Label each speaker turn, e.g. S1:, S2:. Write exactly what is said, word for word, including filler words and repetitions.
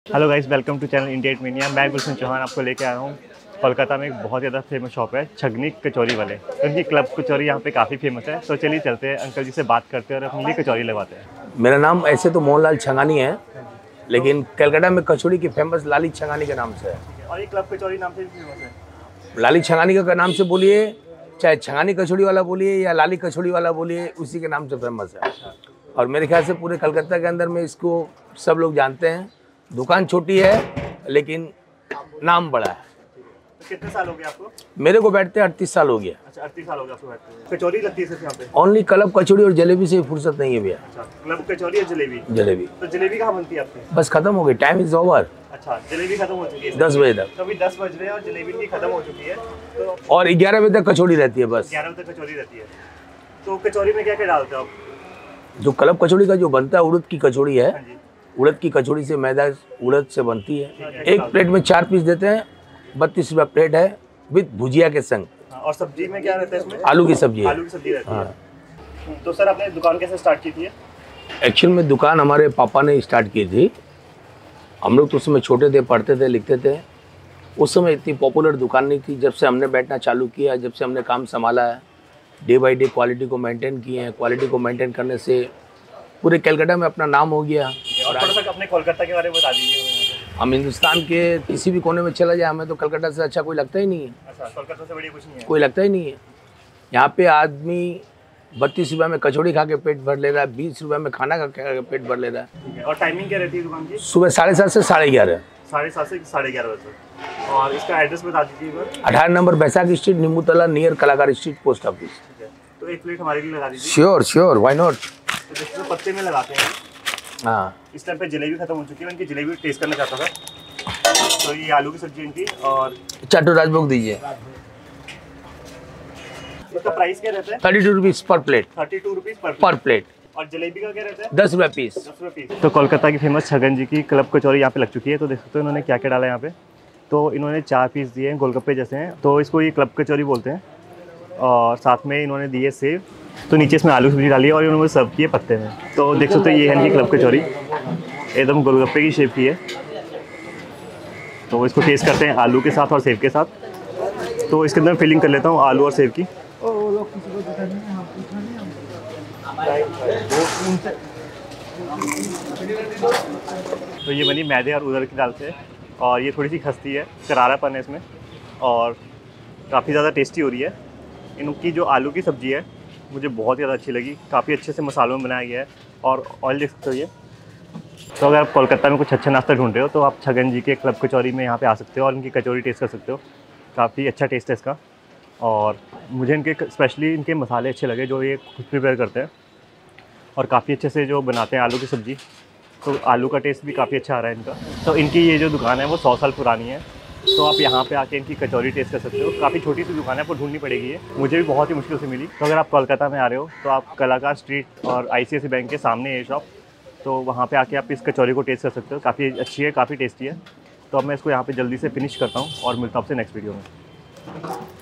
S1: Hello guys, welcome to channel India at media. मैं गुलशन चौहान आपको लेके आया हूँ कोलकाता में एक बहुत ज़्यादा फेमस शॉप है छगनी कचौरी वाले। तो उनकी क्लब कचौरी यहाँ पे काफ़ी फेमस है। तो चलिए चलते हैं, अंकल जी से बात करते हैं और अपनी लिए कचौरी लगवाते हैं।
S2: मेरा नाम ऐसे तो मोहनलाल छंगानी है, लेकिन कलकत्ता में कचौड़ी की फेमस लाली छंगानी के नाम से है।
S1: और ये क्लब कचौरी नाम से भी फेमस है।
S2: लाली छंगानी का नाम से बोलिए, चाहे छंगानी कचौड़ी वाला बोलिए या लाली कचौड़ी वाला बोलिए, उसी के नाम से फेमस है। और मेरे ख्याल से पूरे कलकत्ता के अंदर में इसको सब लोग जानते हैं। दुकान छोटी है लेकिन नाम बड़ा है।
S1: तो कितने साल हो गए आपको?
S2: मेरे को बैठते अड़तीस साल हो गया।
S1: अच्छा, अड़तीस साल हो गया आपको बैठते हुए। कचौरी लगती है सिर्फ यहाँ पे?
S2: ओनली क्लब कचौड़ी और जलेबी से फुर्सत नहीं है भैया।
S1: अच्छा, क्लब कचौरी और जलेबी?
S2: जलेबी।
S1: तो जलेबी कहाँ बनती है आपकी?
S2: बस खत्म हो गई, टाइम इज ओवर।
S1: अच्छा, जलेबी खत्म हो चुकी है
S2: दस बजे तक।
S1: तो अभी दस बज रहे हैं और जलेबी की खत्म हो चुकी है। तो
S2: और ग्यारह बजे तक कचौड़ी रहती है बस।
S1: ग्यारह बजे तक कचौरी रहती है। तो कचौरी में क्या क्या डालते हो आप?
S2: जो क्लब कचौड़ी का जो बनता है, उड़द की कचौड़ी है।
S1: हाँ जी।
S2: उड़द की कचौड़ी से मैदा उड़द से बनती है। एक प्लेट में चार पीस देते हैं, बत्तीस रुपया प्लेट है विद भुजिया के संग।
S1: और सब्जी में क्या रहता है इसमें?
S2: आलू की सब्जी है।
S1: आलू की सब्जी रहती है। तो सर, आपने दुकान कैसे स्टार्ट की थी?
S2: एक्चुअल में दुकान हमारे पापा ने स्टार्ट की थी। हम लोग तो उस समय छोटे थे, पढ़ते थे, लिखते थे। उस समय इतनी पॉपुलर दुकान नहीं थी। जब से हमने बैठना चालू किया, जब से हमने काम संभाला है, डे बाई डे क्वालिटी को मेंटेन किए हैं। क्वालिटी को मेंटेन करने से पूरे कलकत्ता में अपना नाम हो गया।
S1: और थोड़ा सा अपने कोलकाता के बारे में बता दीजिए।
S2: हम हिंदुस्तान के किसी भी कोने में चला जाए, हमें तो कलकत्ता से अच्छा कोई लगता ही नहीं है।
S1: अच्छा, कोलकाता से बढ़िया कुछ नहीं है?
S2: कोई लगता ही नहीं है। यहाँ पे आदमी बत्तीस रुपये में कचौड़ी खा के पेट भर ले रहा है, बीस रुपये में खाना खा के पेट भर ले रहा है।
S1: और टाइमिंग क्या रहती है दुकान की?
S2: सुबह साढ़े सात से साढ़े ग्यारह।
S1: साढ़े सात से साढ़े ग्यारह बजे। और इसका एड्रेस बता दीजिए।
S2: अठारह नंबर बैसाख स्ट्रीट, नींबू तला, नियर कलाकार स्ट्रीट, पोस्ट ऑफिस।
S1: तो एक प्लेट हमारे लिए लगा दीजिए।
S2: Sure sure, why not.
S1: तो जैसे पत्ते में लगाते हैं।
S2: हाँ,
S1: इस टाइम पे जलेबी खत्म हो चुकी है। इनकी जलेबी टेस्ट करना चाहता था। तो ये आलू की सब्जी इनकी। और
S2: चाटू राजभोग दीजिए।
S1: इसका प्राइस क्या रहता है?
S2: Thirty two rupees per plate.
S1: Thirty two rupees per
S2: per plate.
S1: और जलेबी का क्या रहता है?
S2: दस रुपये पीस।
S1: दस रुपये पीस। तो कोलकाता की फेमस छगन जी की क्लब कचौरी यहाँ पे लग चुकी है। तो देख सकते हो इन्होंने क्या क्या डाला है यहाँ पे। तो इन्होंने चार पीस दिए हैं, गोलगप्पे जैसे हैं। तो इसको ये क्लब कचौरी बोलते हैं। और साथ में इन्होंने दिए सेव। तो नीचे इसमें आलू सब्जी डाली है और इन्होंने सर्व की है पत्ते में। तो देख सकते हो ये है इनकी क्लब कचौरी, एकदम गोलगप्पे की शेप की है। तो इसको टेस्ट करते हैं आलू के साथ और सेव के साथ। तो इसके अंदर फिलिंग कर लेता हूँ आलू और सेव की। तो ये बनी मैदे और उड़द की दाल से। और ये थोड़ी सी खस्ती है, करारापन है इसमें और काफ़ी ज़्यादा टेस्टी हो रही है। इनकी जो आलू की सब्ज़ी है मुझे बहुत ज़्यादा अच्छी लगी। काफ़ी अच्छे से मसालों में बनाया गया है और ऑयल देख सकते हो ये। तो अगर आप कोलकाता में कुछ अच्छा नाश्ता ढूंढ रहे हो तो आप छगन जी के क्लब कचौरी में यहाँ पे आ सकते हो और इनकी कचौरी टेस्ट कर सकते हो। काफ़ी अच्छा टेस्ट है इसका। और मुझे इनके स्पेशली इनके मसाले अच्छे लगे जो ये खुद प्रिपेयर करते हैं। और काफ़ी अच्छे से जो बनाते हैं आलू की सब्ज़ी। तो आलू का टेस्ट भी काफ़ी अच्छा आ रहा है इनका। तो इनकी ये जो दुकान है वो सौ साल पुरानी है। तो आप यहाँ पे आके इनकी कचौरी टेस्ट कर सकते हो। काफ़ी छोटी सी दुकान है, आपको ढूंढनी पड़ेगी ये। मुझे भी बहुत ही मुश्किल से मिली। तो अगर आप कोलकाता में आ रहे हो तो आप कलाकार स्ट्रीट और आई सी आई सी आई बैंक के सामने है शॉप। तो वहाँ पे आके आप इस कचौरी को टेस्ट कर सकते हो। काफ़ी अच्छी है, काफ़ी टेस्टी है। तो अब मैं इसको यहाँ पे जल्दी से फिनिश करता हूँ और मिलता हूँ आपसे नेक्स्ट वीडियो में।